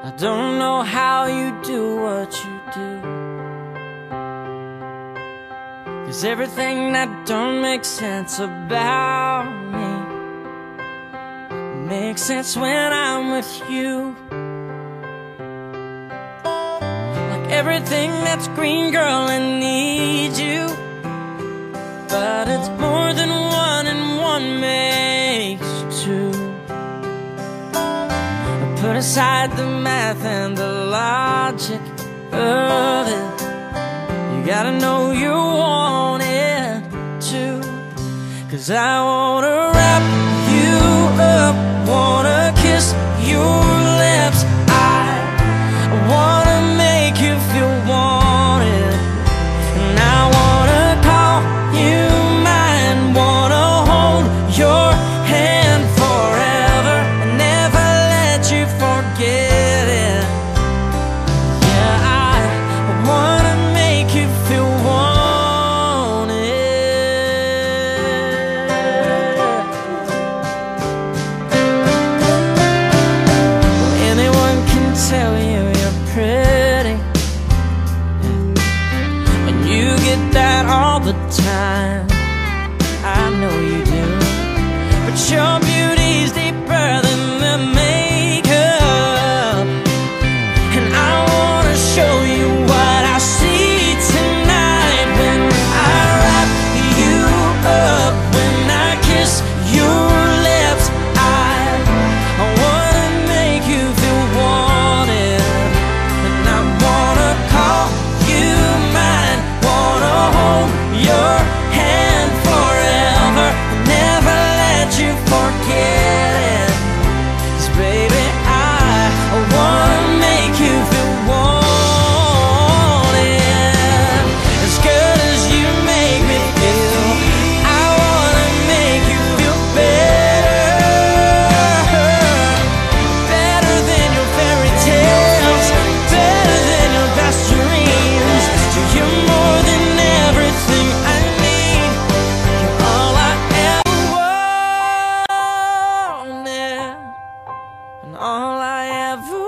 I don't know how you do what you do, 'cause everything that don't make sense about me makes sense when I'm with you. Like everything that's green, girl, I need you, but it's more than one and one makes two. Put aside the math and the logic of it. You gotta know you want it too, 'cause I wanna wrap you up, wanna kiss your lips. I wanna make you feel wanted, and I wanna call you mine, wanna hold your hand forever and never let you forget it. Yeah, I wanna make you feel wanted. Anyone can tell you you're pretty, and you get that all the time. I know you do, but your beauty's deeper than the makeup, and I wanna show you what I see tonight when I wrap you up, when I kiss your lips. I wanna make you feel wanted, and I wanna call you mine, wanna hold your hand forever and never let you forget it. 'Cause baby, I wanna make you feel wanted as good as you make me feel. I wanna make you feel better, better than your fairy tales, better than your best dreams. You're more than everything I need. You're all I ever wanted, and all I ever